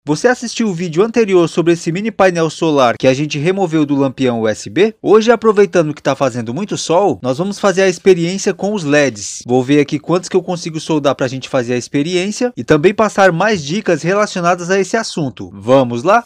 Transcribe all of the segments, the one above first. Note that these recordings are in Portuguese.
Você assistiu o vídeo anterior sobre esse mini painel solar que a gente removeu do lampião USB? Hoje, aproveitando que está fazendo muito sol, nós vamos fazer a experiência com os LEDs. Vou ver aqui quantos que eu consigo soldar para a gente fazer a experiência e também passar mais dicas relacionadas a esse assunto. Vamos lá?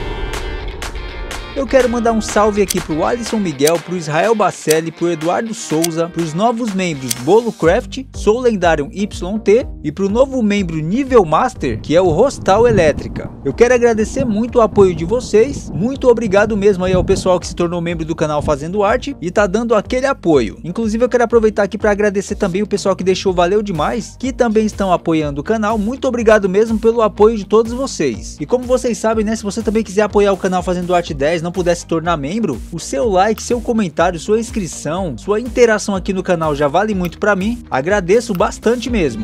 Eu quero mandar um salve aqui pro Alisson Miguel, pro Israel Bacelli, pro Eduardo Souza, pros novos membros BoloCraft, Sou Lendário YT e pro novo membro Nível Master, que é o Rostal Elétrica. Eu quero agradecer muito o apoio de vocês, muito obrigado mesmo aí ao pessoal que se tornou membro do canal Fazendo Arte e tá dando aquele apoio. Inclusive eu quero aproveitar aqui para agradecer também o pessoal que deixou valeu demais, que também estão apoiando o canal. Muito obrigado mesmo pelo apoio de todos vocês. E como vocês sabem, né, se você também quiser apoiar o canal Fazendo Arte 10, não puder se tornar membro, o seu like, seu comentário, sua inscrição, sua interação aqui no canal já vale muito pra mim. Agradeço bastante mesmo.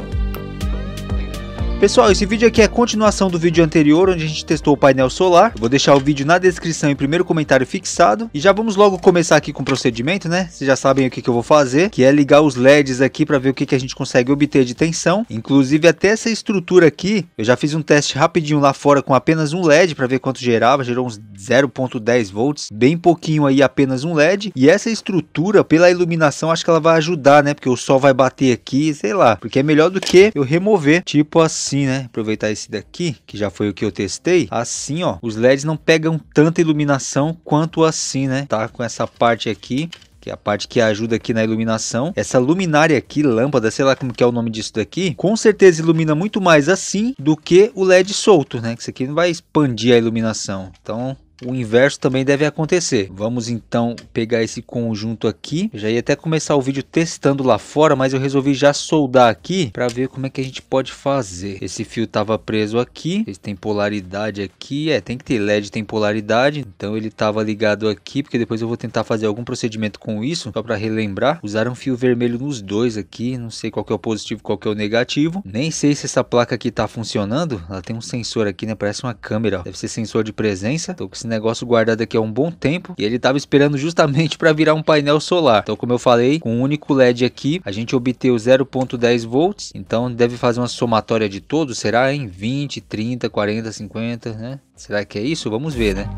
Pessoal, esse vídeo aqui é a continuação do vídeo anterior, onde a gente testou o painel solar. Eu vou deixar o vídeo na descrição e primeiro comentário fixado. E já vamos logo começar aqui com o procedimento, né? Vocês já sabem o que eu vou fazer, que é ligar os LEDs aqui para ver o que a gente consegue obter de tensão. Inclusive até essa estrutura aqui, eu já fiz um teste rapidinho lá fora com apenas um LED para ver quanto gerava. Gerou uns 0.10 volts, bem pouquinho aí, apenas um LED. E essa estrutura, pela iluminação, acho que ela vai ajudar, né? Porque o sol vai bater aqui, sei lá. Porque é melhor do que eu remover, tipo assim, né? Aproveitar esse daqui, que já foi o que eu testei. Assim, ó, os LEDs não pegam tanta iluminação quanto assim, né? Tá com essa parte aqui, que é a parte que ajuda aqui na iluminação. Essa luminária aqui, lâmpada, sei lá como que é o nome disso daqui, com certeza ilumina muito mais assim do que o LED solto, né? Que isso aqui não vai expandir a iluminação. Então o inverso também deve acontecer. Vamos então pegar esse conjunto aqui. Eu já ia até começar o vídeo testando lá fora, mas eu resolvi já soldar aqui para ver como é que a gente pode fazer. Esse fio estava preso aqui, ele tem polaridade aqui, tem que ter LED, tem polaridade, então ele estava ligado aqui, porque depois eu vou tentar fazer algum procedimento com isso, só para relembrar. Usar um fio vermelho nos dois aqui, não sei qual que é o positivo, qual que é o negativo. Nem sei se essa placa aqui está funcionando. Ela tem um sensor aqui, né? Parece uma câmera, ó. Deve ser sensor de presença. Tô com esse negócio guardado aqui há um bom tempo e ele estava esperando justamente para virar um painel solar. Então, como eu falei, com um único LED aqui a gente obteve 0.10 volts, então deve fazer uma somatória de todos, será em 20, 30, 40, 50, né? Será que é isso? Vamos ver, né?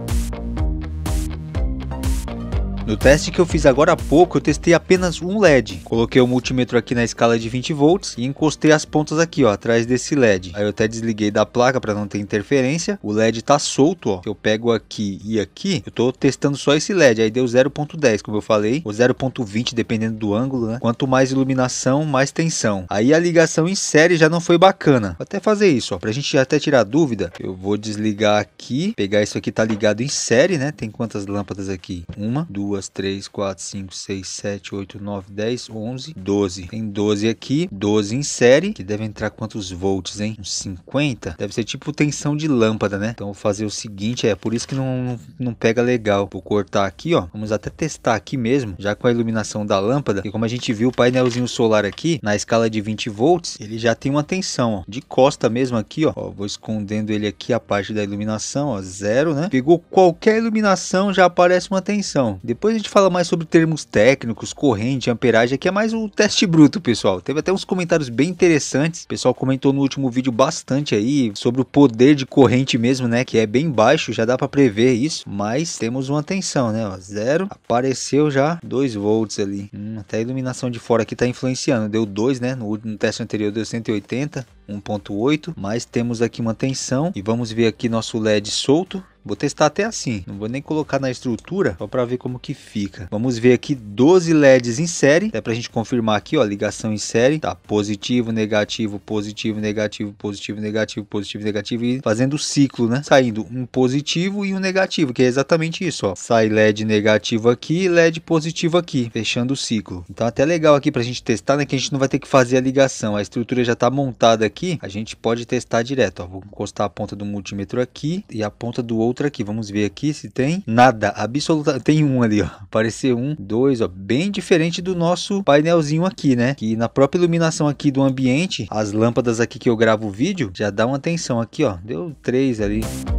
No teste que eu fiz agora há pouco, eu testei apenas um LED. Coloquei o multímetro aqui na escala de 20 volts e encostei as pontas aqui, ó, atrás desse LED. Aí eu até desliguei da placa para não ter interferência. O LED tá solto, ó. Eu pego aqui e aqui, eu tô testando só esse LED. Aí deu 0.10, como eu falei, ou 0.20, dependendo do ângulo, né? Quanto mais iluminação, mais tensão. Aí a ligação em série já não foi bacana. Vou até fazer isso, ó, pra gente até tirar dúvida. Eu vou desligar aqui, pegar isso aqui, tá ligado em série, né? Tem quantas lâmpadas aqui? 1, 2, 3, 4, 5, 6, 7, 8, 9, 10, 11, 12. Tem 12 aqui, 12 em série, que deve entrar quantos volts, hein? Uns 50? Deve ser tipo tensão de lâmpada, né? Então vou fazer o seguinte, por isso que não pega legal. Vou cortar aqui, ó. Vamos até testar aqui mesmo, já com a iluminação da lâmpada. E como a gente viu, o painelzinho solar aqui, na escala de 20 volts, ele já tem uma tensão, ó, de costa mesmo aqui, ó. Vou escondendo ele aqui, a parte da iluminação, ó, 0, né? Pegou qualquer iluminação, já aparece uma tensão. Depois a gente fala mais sobre termos técnicos, corrente, amperagem, aqui é mais o teste bruto, pessoal. Teve até uns comentários bem interessantes. O pessoal comentou no último vídeo bastante aí sobre o poder de corrente mesmo, né? Que é bem baixo, já dá para prever isso. Mas temos uma tensão, né? Ó, 0, apareceu já 2 volts ali. Até a iluminação de fora aqui tá influenciando. Deu 2, né? No teste anterior deu 180, 1.8. Mas temos aqui uma tensão. E vamos ver aqui nosso LED solto. Vou testar até assim, não vou nem colocar na estrutura, só para ver como que fica. Vamos ver aqui 12 LEDs em série, é pra gente confirmar aqui, ó, ligação em série, tá, positivo, negativo, positivo, negativo, positivo, negativo, positivo, negativo, e fazendo o ciclo, né, saindo um positivo e um negativo, que é exatamente isso, ó, sai LED negativo aqui, LED positivo aqui, fechando o ciclo. Então até legal aqui pra gente testar, né, que a gente não vai ter que fazer a ligação, a estrutura já tá montada aqui, a gente pode testar direto, ó, vou encostar a ponta do multímetro aqui e a ponta do outro aqui, vamos ver aqui se tem nada, absolutamente, tem um ali, ó, apareceu 1, 2, ó, bem diferente do nosso painelzinho aqui, né, que na própria iluminação aqui do ambiente, as lâmpadas aqui que eu gravo o vídeo, já dá uma tensão aqui, ó, deu 3 ali.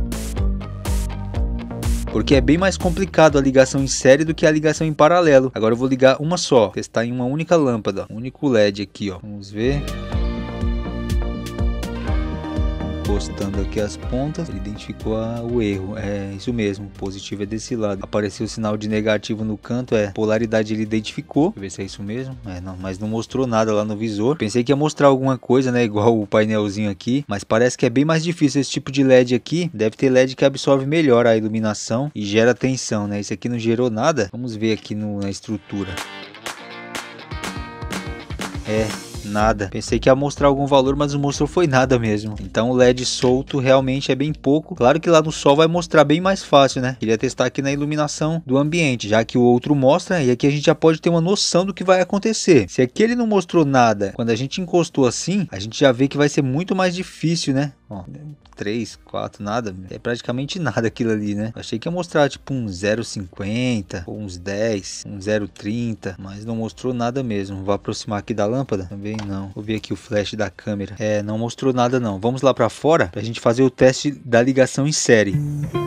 Porque é bem mais complicado a ligação em série do que a ligação em paralelo. Agora eu vou ligar uma só, testar em uma única lâmpada, um único LED aqui, ó, vamos ver. Encostando aqui as pontas, ele identificou o erro. É isso mesmo, positivo é desse lado. Apareceu o sinal de negativo no canto, polaridade ele identificou. Deixa eu ver se é isso mesmo. Não, mas não mostrou nada lá no visor. Pensei que ia mostrar alguma coisa, né, igual o painelzinho aqui, mas parece que é bem mais difícil esse tipo de LED aqui. Deve ter LED que absorve melhor a iluminação e gera tensão, né? Esse aqui não gerou nada. Vamos ver aqui na estrutura. Nada. Pensei que ia mostrar algum valor, mas não mostrou foi nada mesmo. Então o LED solto realmente é bem pouco. Claro que lá no sol vai mostrar bem mais fácil, né? Queria testar aqui na iluminação do ambiente, já que o outro mostra, e aqui a gente já pode ter uma noção do que vai acontecer. Se aqui ele não mostrou nada, quando a gente encostou assim, a gente já vê que vai ser muito mais difícil, né? Ó, 3, 4, nada. É praticamente nada aquilo ali, né? Achei que ia mostrar tipo um 0,50 ou uns 10, um 0,30, mas não mostrou nada mesmo. Vou aproximar aqui da lâmpada. Também não. Vou ver aqui o flash da câmera. Não mostrou nada não. Vamos lá pra fora pra gente fazer o teste da ligação em série.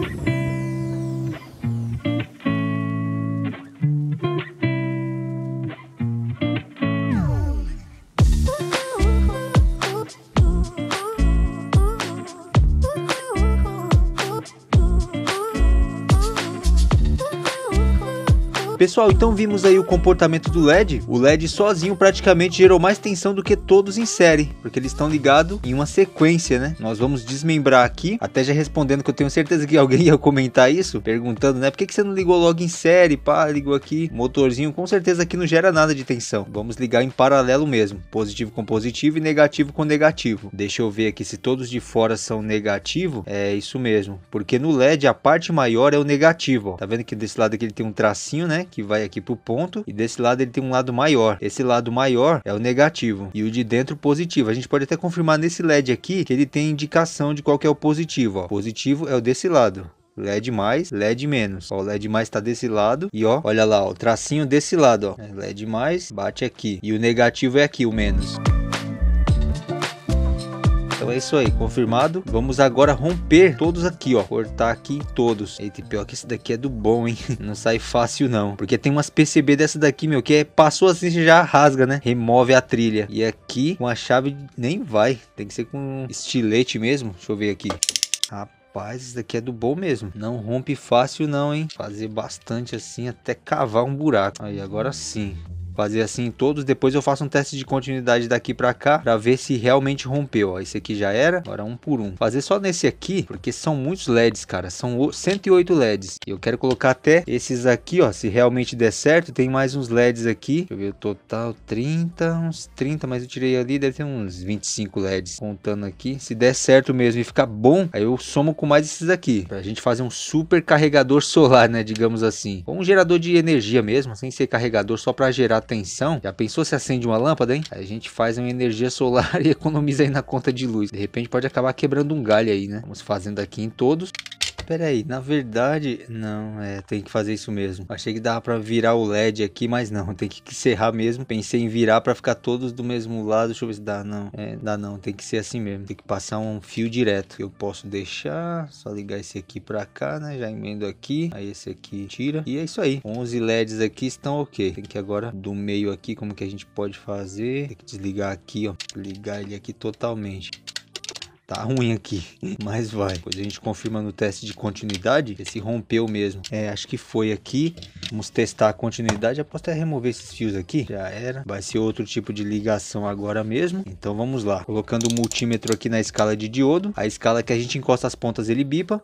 Pessoal, então vimos aí o comportamento do LED. O LED sozinho praticamente gerou mais tensão do que todos em série, porque eles estão ligados em uma sequência, né? Nós vamos desmembrar aqui, até já respondendo que eu tenho certeza que alguém ia comentar isso, perguntando, né? Por que você não ligou logo em série? Pá, ligou aqui, motorzinho, com certeza aqui não gera nada de tensão. Vamos ligar em paralelo mesmo, positivo com positivo e negativo com negativo. Deixa eu ver aqui se todos de fora são negativo. É isso mesmo, porque no LED a parte maior é o negativo, ó. Tá vendo que desse lado aqui ele tem um tracinho, né? Que vai aqui pro ponto, e desse lado ele tem um lado maior. Esse lado maior é o negativo e o de dentro positivo. A gente pode até confirmar nesse LED aqui que ele tem indicação de qual que é o positivo, ó. Positivo é o desse lado. LED mais, LED menos. Ó, o LED mais tá desse lado e ó, olha lá, ó, o tracinho desse lado, ó. LED mais, bate aqui. E o negativo é aqui, o menos. Então é isso aí, confirmado. Vamos agora romper todos aqui, ó. Cortar aqui todos. Eita, pior que esse daqui é do bom, hein? Não sai fácil não. Porque tem umas PCB dessa daqui, meu, que passou assim, você já rasga, né? Remove a trilha. E aqui, com a chave, nem vai. Tem que ser com estilete mesmo. Deixa eu ver aqui. Rapaz, esse daqui é do bom mesmo. Não rompe fácil não, hein? Fazer bastante assim, até cavar um buraco. Aí, agora sim. Fazer assim em todos, depois eu faço um teste de continuidade daqui pra cá, pra ver se realmente rompeu, ó, esse aqui já era, agora um por um. Fazer só nesse aqui, porque são muitos LEDs, cara, são 108 LEDs, e eu quero colocar até esses aqui, ó, se realmente der certo, tem mais uns LEDs aqui, deixa eu ver o total, 30, uns 30, mas eu tirei ali, deve ter uns 25 LEDs, contando aqui, se der certo mesmo e ficar bom, aí eu somo com mais esses aqui, pra gente fazer um super carregador solar, né, digamos assim, ou um gerador de energia mesmo, sem ser carregador, só pra gerar tensão. Já pensou se acende uma lâmpada, hein? Aí a gente faz uma energia solar e economiza aí na conta de luz. De repente pode acabar quebrando um galho aí, né? Vamos fazendo aqui em todos. Pera aí, na verdade, não, tem que fazer isso mesmo. Achei que dava pra virar o LED aqui, mas não, tem que serrar mesmo. Pensei em virar pra ficar todos do mesmo lado, deixa eu ver se dá, não. Dá não, tem que ser assim mesmo. Tem que passar um fio direto. Eu posso deixar, só ligar esse aqui pra cá, né? Já emendo aqui, aí esse aqui tira. E é isso aí, 11 LEDs aqui estão ok. Tem que agora, do meio aqui, como que a gente pode fazer? Tem que desligar aqui, ó. Ligar ele aqui totalmente. Tá ruim aqui, mas vai. Depois a gente confirma no teste de continuidade se rompeu mesmo. Acho que foi aqui. Vamos testar a continuidade. Eu posso até remover esses fios aqui. Já era. Vai ser outro tipo de ligação agora mesmo. Então vamos lá. Colocando o multímetro aqui na escala de diodo. A escala que a gente encosta as pontas ele bipa.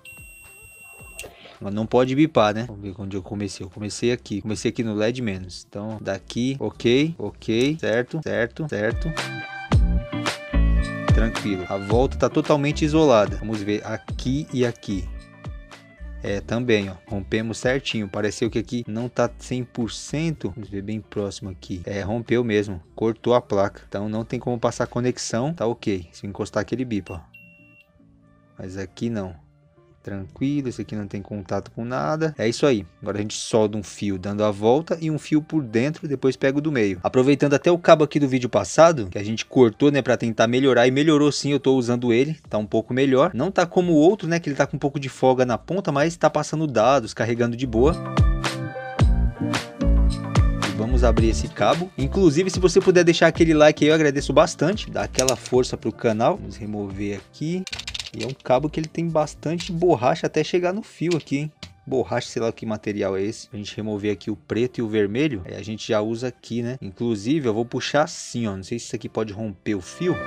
Mas não pode bipar, né? Vamos ver onde eu comecei. Eu comecei aqui. Comecei aqui no LED menos. Então daqui, ok, certo, certo, certo. Tranquilo, a volta tá totalmente isolada. Vamos ver aqui e aqui. Também, ó, rompemos certinho. Pareceu que aqui não tá 100%. Vamos ver bem próximo aqui. Rompeu mesmo, cortou a placa. Então não tem como passar conexão, tá ok. Se eu encostar aqui ele bipa, ó. Mas aqui não. Tranquilo, esse aqui não tem contato com nada. É isso aí. Agora a gente solda um fio dando a volta e um fio por dentro, depois pega o do meio. Aproveitando até o cabo aqui do vídeo passado, que a gente cortou, né, pra tentar melhorar, e melhorou sim, eu tô usando ele, tá um pouco melhor. Não tá como o outro, né, que ele tá com um pouco de folga na ponta, mas tá passando dados, carregando de boa. vamos abrir esse cabo. Inclusive, se você puder deixar aquele like aí, eu agradeço bastante. Dá aquela força pro canal. Vamos remover aqui. E é um cabo que ele tem bastante borracha até chegar no fio aqui, hein? Borracha, sei lá que material é esse. A gente remover aqui o preto e o vermelho, aí a gente já usa aqui, né? Inclusive, eu vou puxar assim, ó. Não sei se isso aqui pode romper o fio.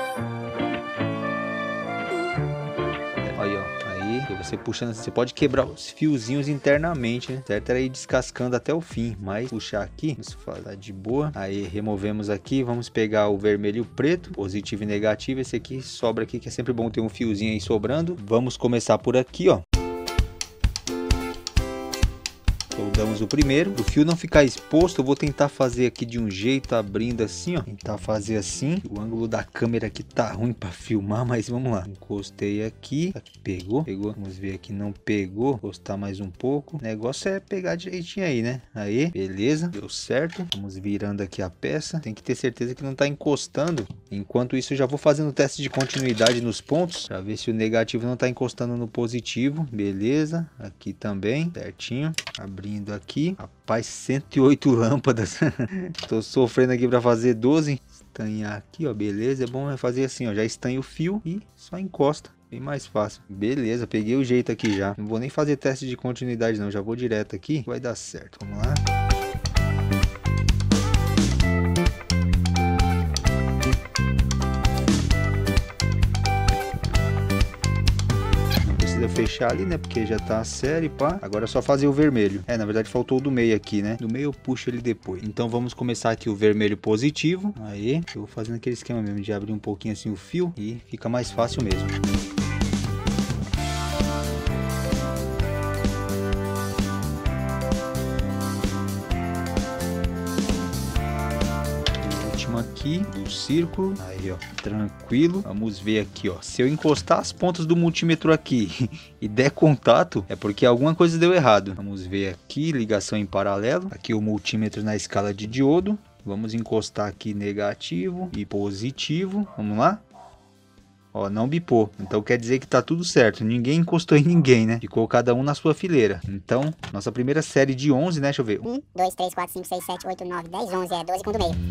Aí, ó. Aí, você puxando, você pode quebrar os fiozinhos internamente, né? Certo? Era ir descascando até o fim, mas puxar aqui, isso tá de boa. Aí, removemos aqui, vamos pegar o vermelho e o preto, positivo e negativo. Esse aqui sobra aqui, que é sempre bom ter um fiozinho aí sobrando. Vamos começar por aqui, ó. Soldamos o primeiro. Para o fio não ficar exposto, eu vou tentar fazer aqui de um jeito, abrindo assim, ó. Tentar fazer assim. O ângulo da câmera aqui tá ruim para filmar, mas vamos lá. Encostei aqui. Aqui pegou. Pegou. Vamos ver aqui, não pegou. Encostar mais um pouco. O negócio é pegar direitinho aí, né? Aí, beleza. Deu certo. Vamos virando aqui a peça. Tem que ter certeza que não tá encostando. Enquanto isso, eu já vou fazendo o teste de continuidade nos pontos, para ver se o negativo não tá encostando no positivo. Beleza. Aqui também. Certinho. Abrindo aqui, rapaz, 108 lâmpadas. Tô sofrendo aqui para fazer 12. Estanhar aqui, ó, beleza. É bom fazer assim, ó, já estanha o fio e só encosta, bem mais fácil. Beleza, peguei o jeito aqui já. Não vou nem fazer teste de continuidade não, já vou direto aqui, vai dar certo. Vamos lá. Fechar ali, né? Porque já tá a série, pá. Agora é só fazer o vermelho. Na verdade faltou o do meio aqui, né? Do meio eu puxo ele depois. Então vamos começar aqui o vermelho positivo. Aí, eu vou fazendo aquele esquema mesmo de abrir um pouquinho assim o fio e fica mais fácil mesmo. Aqui do círculo, aí ó, tranquilo. Vamos ver aqui ó, se eu encostar as pontas do multímetro aqui e der contato, é porque alguma coisa deu errado. Vamos ver aqui, ligação em paralelo, aqui o multímetro na escala de diodo. Vamos encostar aqui negativo e positivo, vamos lá. Ó, não bipou, então quer dizer que tá tudo certo, ninguém encostou em ninguém, né? Ficou cada um na sua fileira. Então, nossa primeira série de 11, né? Deixa eu ver. 1, 2, 3, 4, 5, 6, 7, 8, 9, 10, 11, 12 com do meio.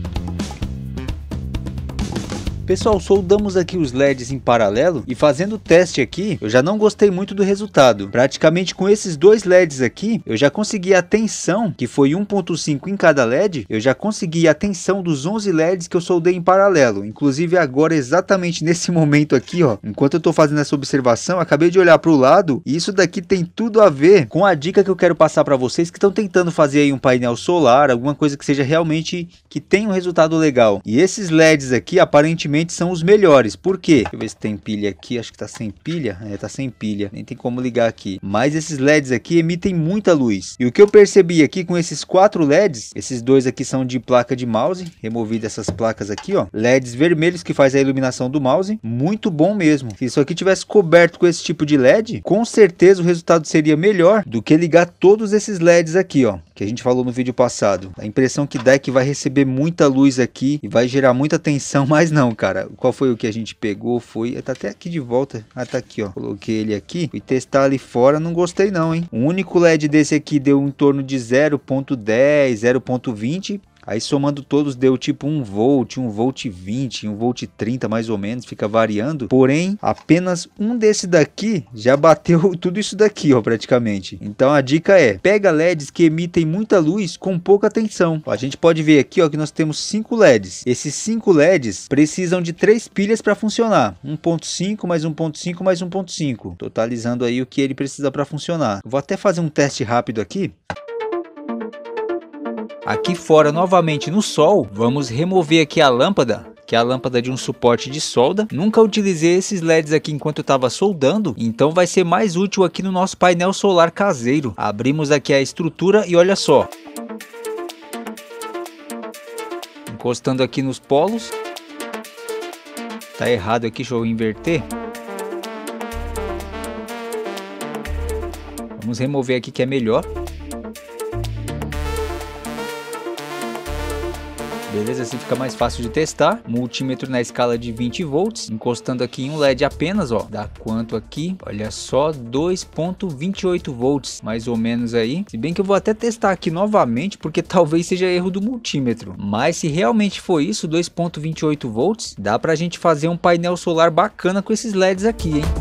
Pessoal, soldamos aqui os LEDs em paralelo e fazendo o teste aqui, eu já não gostei muito do resultado. Praticamente com esses dois LEDs aqui, eu já consegui a tensão, que foi 1.5 em cada LED, eu já consegui a tensão dos 11 LEDs que eu soldei em paralelo. Inclusive agora, exatamente nesse momento aqui, ó, enquanto eu tô fazendo essa observação, acabei de olhar para o lado e isso daqui tem tudo a ver com a dica que eu quero passar para vocês que estão tentando fazer aí um painel solar, alguma coisa que seja realmente, que tenha um resultado legal. E esses LEDs aqui, aparentemente, são os melhores. Por quê? Deixa eu ver se tem pilha aqui. Acho que tá sem pilha. Tá sem pilha. Nem tem como ligar aqui. Mas esses LEDs aqui emitem muita luz. E o que eu percebi aqui com esses 4 LEDs, esses dois aqui são de placa de mouse. Removido essas placas aqui, ó. LEDs vermelhos que faz a iluminação do mouse. Muito bom mesmo. Se isso aqui tivesse coberto com esse tipo de LED, com certeza o resultado seria melhor do que ligar todos esses LEDs aqui, ó. Que a gente falou no vídeo passado. A impressão que dá é que vai receber muita luz aqui e vai gerar muita tensão, mas não, cara. Qual foi o que a gente pegou? Foi, tá até aqui de volta. Ah, tá aqui, ó. Coloquei ele aqui. Fui testar ali fora, não gostei não, hein. O único LED desse aqui deu em torno de 0.10, 0.20. Aí somando todos deu tipo 1 volt, 1 volt 20, 1 volt 30 mais ou menos, fica variando. Porém, apenas um desse daqui já bateu tudo isso daqui, ó, praticamente. Então a dica é, pega LEDs que emitem muita luz com pouca tensão. Ó, a gente pode ver aqui, ó, que nós temos 5 LEDs. Esses 5 LEDs precisam de 3 pilhas para funcionar. 1.5 mais 1.5 mais 1.5, totalizando aí o que ele precisa para funcionar. Vou até fazer um teste rápido aqui. Aqui fora, novamente no sol, vamos remover aqui a lâmpada, que é a lâmpada de um suporte de solda. Nunca utilizei esses LEDs aqui enquanto eu estava soldando, então vai ser mais útil aqui no nosso painel solar caseiro. Abrimos aqui a estrutura e olha só. Encostando aqui nos polos. Tá errado aqui, deixa eu inverter. Vamos remover aqui que é melhor. Beleza, assim fica mais fácil de testar. Multímetro na escala de 20 volts, encostando aqui em um LED apenas, ó. Dá quanto aqui? Olha só, 2.28 volts, mais ou menos aí. Se bem que eu vou até testar aqui novamente, porque talvez seja erro do multímetro. Mas se realmente for isso, 2.28 volts, dá pra gente fazer um painel solar bacana com esses LEDs aqui, hein?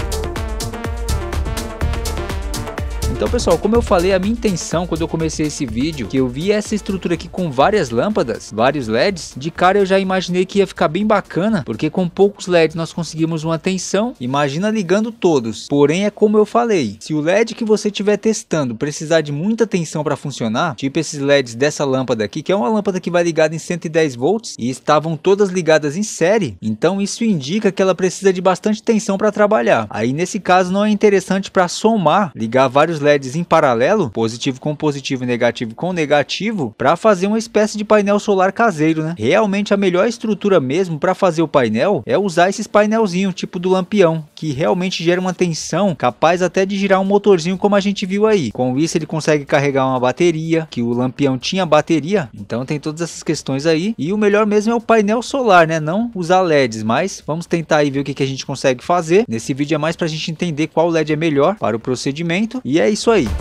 Então pessoal, como eu falei, a minha intenção quando eu comecei esse vídeo, que eu vi essa estrutura aqui com várias lâmpadas, vários LEDs, de cara eu já imaginei que ia ficar bem bacana, porque com poucos LEDs nós conseguimos uma tensão, imagina ligando todos. Porém é como eu falei, se o LED que você estiver testando precisar de muita tensão para funcionar, tipo esses LEDs dessa lâmpada aqui, que é uma lâmpada que vai ligada em 110 volts, e estavam todas ligadas em série, então isso indica que ela precisa de bastante tensão para trabalhar. Aí nesse caso não é interessante para somar, ligar vários LEDs em paralelo, positivo com positivo e negativo com negativo, para fazer uma espécie de painel solar caseiro, né? Realmente a melhor estrutura mesmo para fazer o painel é usar esses painelzinhos tipo do lampião, que realmente gera uma tensão capaz até de girar um motorzinho como a gente viu aí. Com isso ele consegue carregar uma bateria, que o lampião tinha bateria, então tem todas essas questões aí. E o melhor mesmo é o painel solar, né? Não usar LEDs, mas vamos tentar aí ver o que a gente consegue fazer. Nesse vídeo é mais para a gente entender qual LED é melhor para o procedimento, e é isso aí.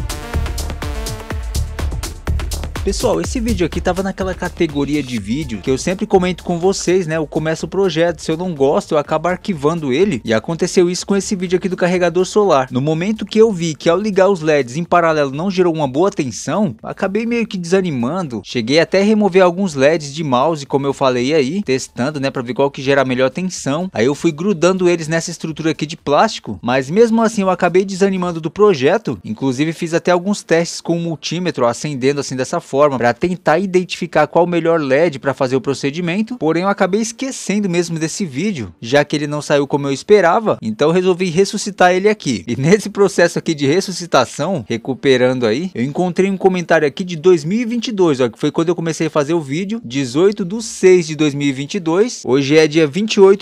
Pessoal, esse vídeo aqui tava naquela categoria de vídeo que eu sempre comento com vocês, né? Eu começo o projeto, se eu não gosto, eu acabo arquivando ele. E aconteceu isso com esse vídeo aqui do carregador solar. No momento que eu vi que ao ligar os LEDs em paralelo não gerou uma boa tensão, acabei meio que desanimando. Cheguei até a remover alguns LEDs de mouse, como eu falei aí, testando, né? Pra ver qual que gera a melhor tensão. Aí eu fui grudando eles nessa estrutura aqui de plástico, mas mesmo assim eu acabei desanimando do projeto. Inclusive fiz até alguns testes com o multímetro, acendendo assim dessa forma, para tentar identificar qual o melhor LED para fazer o procedimento, porém eu acabei esquecendo mesmo desse vídeo, já que ele não saiu como eu esperava, então resolvi ressuscitar ele aqui. E nesse processo aqui de ressuscitação, recuperando aí, eu encontrei um comentário aqui de 2022, ó, que foi quando eu comecei a fazer o vídeo, 18/6/2022, hoje é dia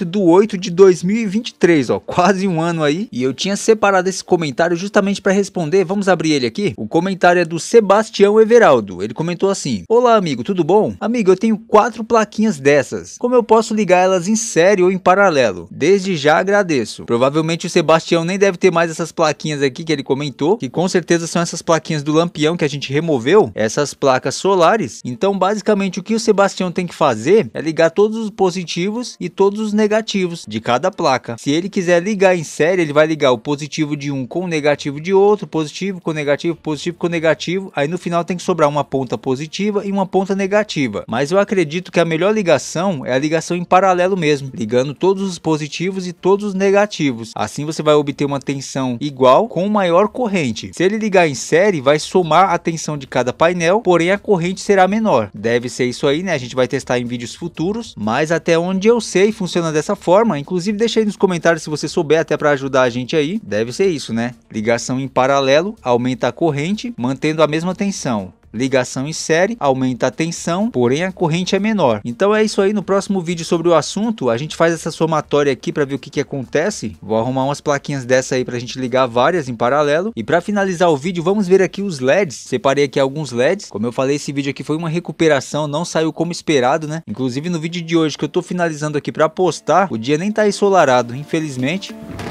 28/8/2023, ó, quase um ano aí, e eu tinha separado esse comentário justamente para responder. Vamos abrir ele aqui? O comentário é do Sebastião Everaldo. Ele comentou assim: olá amigo, tudo bom? Amigo, eu tenho 4 plaquinhas dessas. Como eu posso ligar elas em série ou em paralelo? Desde já agradeço. Provavelmente o Sebastião nem deve ter mais essas plaquinhas aqui que ele comentou, que com certeza são essas plaquinhas do lampião que a gente removeu, essas placas solares. Então basicamente o que o Sebastião tem que fazer é ligar todos os positivos e todos os negativos de cada placa. Se ele quiser ligar em série, ele vai ligar o positivo de um com o negativo de outro, positivo com negativo, positivo com negativo, aí no final tem que sobrar uma ponta positiva e uma ponta negativa, mas eu acredito que a melhor ligação é a ligação em paralelo mesmo, ligando todos os positivos e todos os negativos. Assim você vai obter uma tensão igual com maior corrente. Se ele ligar em série, vai somar a tensão de cada painel, porém a corrente será menor. Deve ser isso aí, né? A gente vai testar em vídeos futuros, mas até onde eu sei funciona dessa forma. Inclusive deixa aí nos comentários se você souber, até para ajudar a gente aí. Deve ser isso, né? Ligação em paralelo aumenta a corrente, mantendo a mesma tensão. Ligação em série aumenta a tensão, porém a corrente é menor. Então é isso aí. No próximo vídeo sobre o assunto a gente faz essa somatória aqui para ver o que acontece. Vou arrumar umas plaquinhas dessa aí para a gente ligar várias em paralelo. E para finalizar o vídeo vamos ver aqui os LEDs. Separei aqui alguns LEDs. Como eu falei, esse vídeo aqui foi uma recuperação, não saiu como esperado, né? Inclusive no vídeo de hoje que eu tô finalizando aqui para postar, o dia nem tá ensolarado, infelizmente.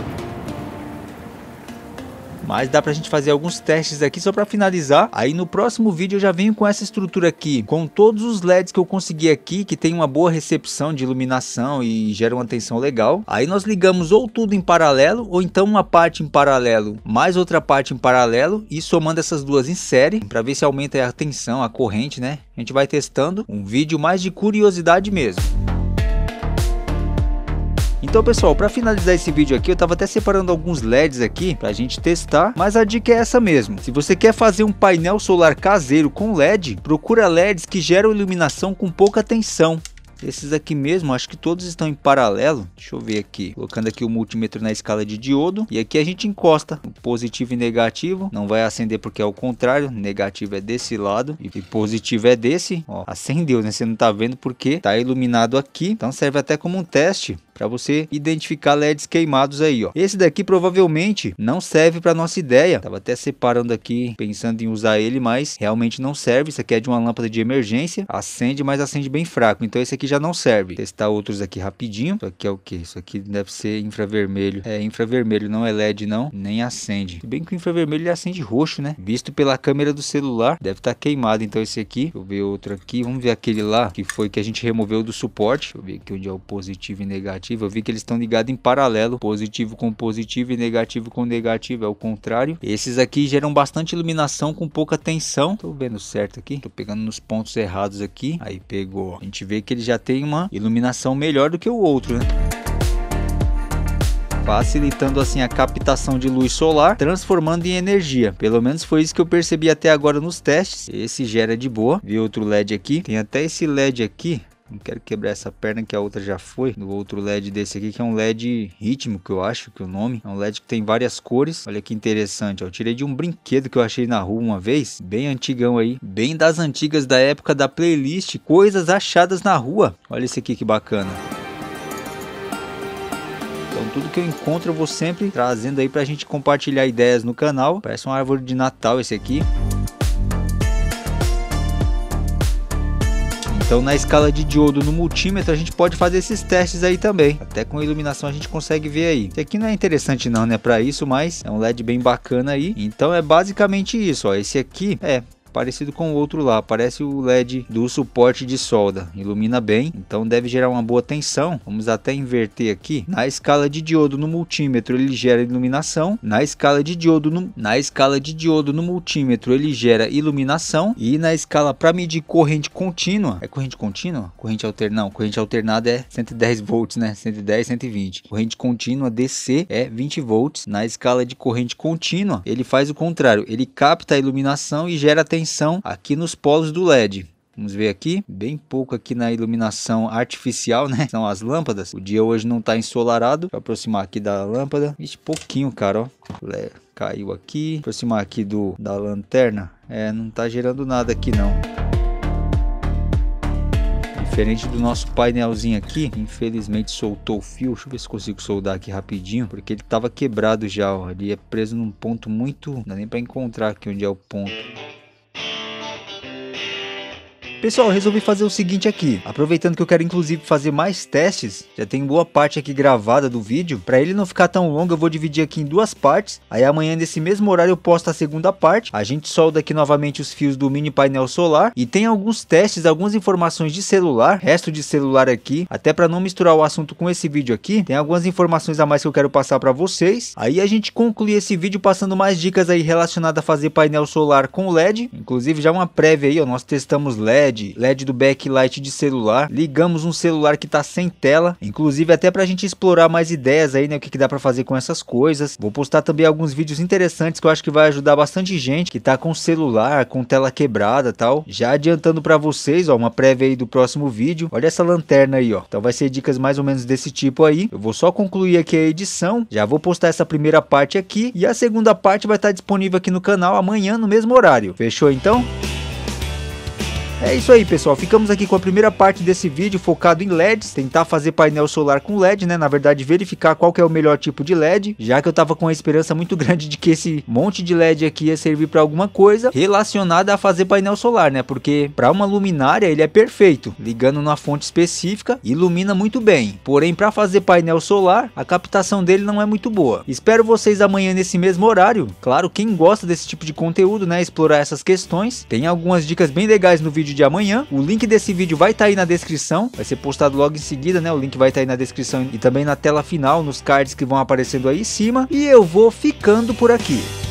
Mas dá pra gente fazer alguns testes aqui só pra finalizar. Aí no próximo vídeo eu já venho com essa estrutura aqui, com todos os LEDs que eu consegui aqui, que tem uma boa recepção de iluminação e gera uma tensão legal. Aí nós ligamos ou tudo em paralelo, ou então uma parte em paralelo, mais outra parte em paralelo, e somando essas duas em série, pra ver se aumenta a tensão, a corrente, né? A gente vai testando, um vídeo mais de curiosidade mesmo. Então pessoal, para finalizar esse vídeo aqui, eu tava até separando alguns LEDs aqui pra gente testar, mas a dica é essa mesmo. Se você quer fazer um painel solar caseiro com LED, procura LEDs que geram iluminação com pouca tensão. Esses aqui mesmo, acho que todos estão em paralelo. Deixa eu ver aqui. Colocando aqui o multímetro na escala de diodo. E aqui a gente encosta o positivo e negativo. Não vai acender porque é o contrário. Negativo é desse lado e positivo é desse. Ó, acendeu, né? Você não tá vendo porque tá iluminado aqui. Então serve até como um teste para você identificar LEDs queimados aí, ó. Esse daqui provavelmente não serve para nossa ideia. Tava até separando aqui, pensando em usar ele, mas realmente não serve. Isso aqui é de uma lâmpada de emergência. Acende, mas acende bem fraco. Então esse aqui já não serve. Vou testar outros aqui rapidinho. Isso aqui é o que? Isso aqui deve ser infravermelho. É infravermelho, não é LED não. Nem acende. Se bem que o infravermelho ele acende roxo, né? Visto pela câmera do celular, deve estar queimado. Então esse aqui, deixa eu ver outro aqui. Vamos ver aquele lá, que foi que a gente removeu do suporte. Deixa eu ver aqui onde é o positivo e negativo. Eu vi que eles estão ligados em paralelo, positivo com positivo e negativo com negativo, é o contrário. Esses aqui geram bastante iluminação com pouca tensão. Tô vendo certo aqui, tô pegando nos pontos errados aqui. Aí pegou. A gente vê que ele já tem uma iluminação melhor do que o outro, né? Facilitando assim a captação de luz solar, transformando em energia. Pelo menos foi isso que eu percebi até agora nos testes. Esse gera de boa. Vi outro LED aqui, tem até esse LED aqui. Não quero quebrar essa perna que a outra já foi. No outro LED desse aqui, que é um LED rítmico, que eu acho que é o nome. É um LED que tem várias cores. Olha que interessante, ó. Eu tirei de um brinquedo que eu achei na rua uma vez. Bem antigão aí. Bem das antigas da época da playlist. Coisas achadas na rua. Olha esse aqui que bacana. Então tudo que eu encontro eu vou sempre trazendo aí pra gente compartilhar ideias no canal. Parece uma árvore de Natal esse aqui. Então na escala de diodo no multímetro a gente pode fazer esses testes aí também. Até com iluminação a gente consegue ver aí. Esse aqui não é interessante não, né, para isso, mas é um LED bem bacana aí. Então é basicamente isso, ó. Esse aqui é parecido com o outro lá, parece o LED do suporte de solda, ilumina bem, então deve gerar uma boa tensão. Vamos até inverter aqui. Na escala de diodo no multímetro ele gera iluminação, na escala de diodo no multímetro ele gera iluminação, e na escala para medir corrente contínua, é corrente contínua? Corrente alternada, não, corrente alternada é 110 volts, né? 110, 120. Corrente contínua DC é 20 volts. Na escala de corrente contínua, ele faz o contrário, ele capta a iluminação e gera tensão aqui nos polos do LED. Vamos ver aqui, bem pouco aqui na iluminação artificial, né? São as lâmpadas. O dia hoje não está ensolarado. Vou aproximar aqui da lâmpada. Vixe, pouquinho, cara, ó. Caiu aqui. Aproximar aqui da lanterna. Não tá gerando nada aqui, não. Diferente do nosso painelzinho aqui, infelizmente soltou o fio. Deixa eu ver se consigo soldar aqui rapidinho, porque ele estava quebrado já, ó. Ele é preso num ponto muito... Não dá nem para encontrar aqui onde é o ponto. Pessoal, eu resolvi fazer o seguinte aqui, aproveitando que eu quero inclusive fazer mais testes, já tem boa parte aqui gravada do vídeo, para ele não ficar tão longo eu vou dividir aqui em duas partes, aí amanhã nesse mesmo horário eu posto a segunda parte, a gente solda aqui novamente os fios do mini painel solar, e tem alguns testes, algumas informações de celular, resto de celular aqui, até para não misturar o assunto com esse vídeo aqui, tem algumas informações a mais que eu quero passar para vocês, aí a gente conclui esse vídeo passando mais dicas aí relacionadas a fazer painel solar com LED, inclusive já uma prévia aí, ó, nós testamos LED do backlight de celular, ligamos um celular que tá sem tela, inclusive até pra gente explorar mais ideias aí, né, o que dá pra fazer com essas coisas. Vou postar também alguns vídeos interessantes que eu acho que vai ajudar bastante gente que tá com celular, com tela quebrada e tal. Já adiantando pra vocês, ó, uma prévia aí do próximo vídeo. Olha essa lanterna aí, ó. Então vai ser dicas mais ou menos desse tipo aí. Eu vou só concluir aqui a edição, já vou postar essa primeira parte aqui e a segunda parte vai estar disponível aqui no canal amanhã no mesmo horário. Fechou então? É isso aí, pessoal, ficamos aqui com a primeira parte desse vídeo focado em LEDs, tentar fazer painel solar com LED, né, na verdade verificar qual que é o melhor tipo de LED, já que eu tava com a esperança muito grande de que esse monte de LED aqui ia servir para alguma coisa relacionada a fazer painel solar, né, porque para uma luminária ele é perfeito, ligando numa fonte específica, ilumina muito bem, porém para fazer painel solar, a captação dele não é muito boa. Espero vocês amanhã nesse mesmo horário, claro, quem gosta desse tipo de conteúdo, né, explorar essas questões, tem algumas dicas bem legais no vídeo de amanhã, o link desse vídeo vai estar aí na descrição, vai ser postado logo em seguida, né, o link vai estar aí na descrição e também na tela final, nos cards que vão aparecendo aí em cima, e eu vou ficando por aqui.